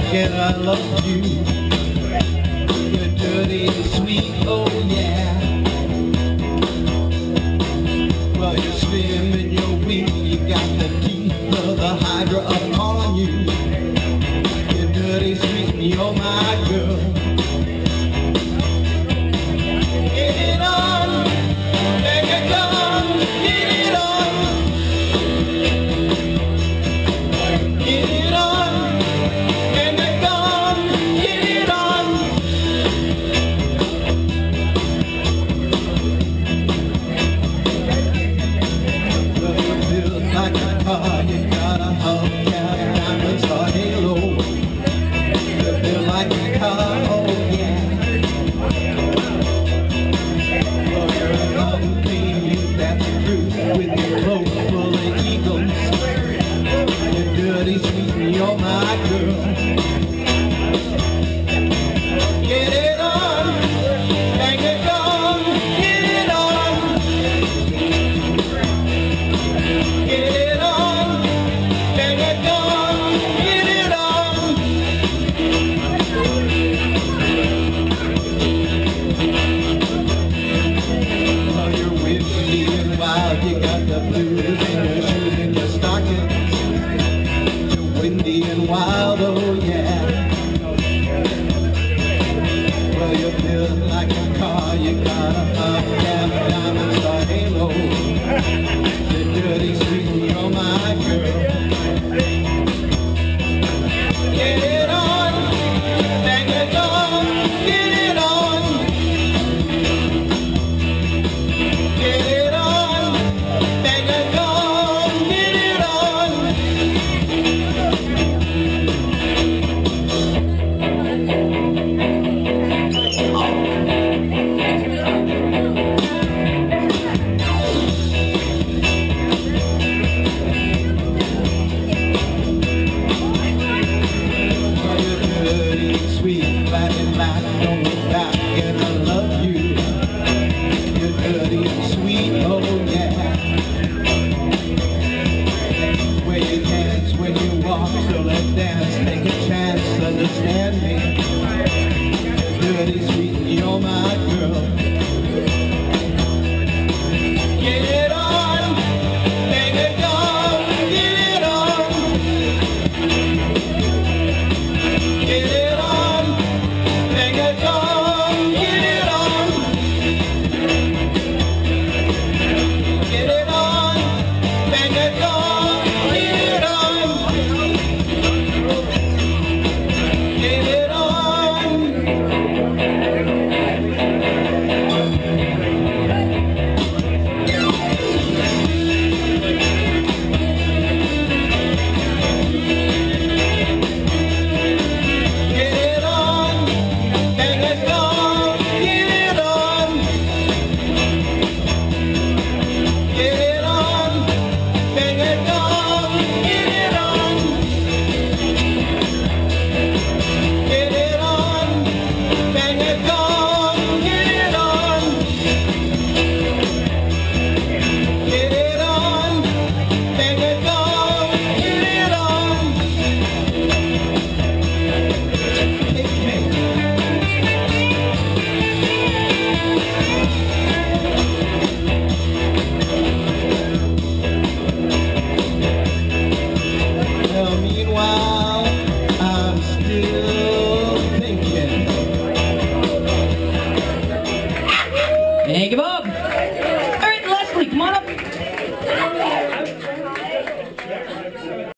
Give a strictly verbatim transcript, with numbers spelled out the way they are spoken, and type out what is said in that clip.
and I love you. You're dirty and sweet, oh yeah. Well, you're slim and you're weak, you got the teeth of the hydra upon you. You're dirty, sweet, and you're my girl. Get it on, Bang A Gong, get it on. Get it on, Bang A Gong, get it on. Well, you feel like a car, you got a hubcap, diamonds or halo. You feel like a car, oh yeah. Well, you're a young baby, that's the truth, with your clothes full of eagles. You're dirty, sweet, and you're my girl. Get it on, Bang A Gong, get it on. Get it on, Bang A Gong, get it on. Well, you're windy and wild, you got the blues in your shoes and your stockings. You're windy and wild, oh yeah. Well, you feel like a car, you got a hubcap, diamonds or halo. You're dirty, sweet, and you're my girl. Get it on, Bang A Gong, get it on. Get it on, Bang A Gong, get it on. Well, you're dirty, sweet, flat and black, don't look back, and I love you. You're dirty and sweet, oh yeah. Where you dance, when you walk, so let's dance, take a chance, understand me. You're dirty, sweet, and you're my girl. Get it on, Bang A Gong, get it on. Get it on, Bang A Gong, get it on. Get it on, Bang A Gong, get it on. Get it on. Get it on, Bang A Gong, get it on. Get it on, Bang A Gong, get it on. Get it on, Bang A Gong, get it on. Get it on, Bang A Gong, get it on. Hey, hey. Well, meanwhile, I'm still thinking. Bang A Gong.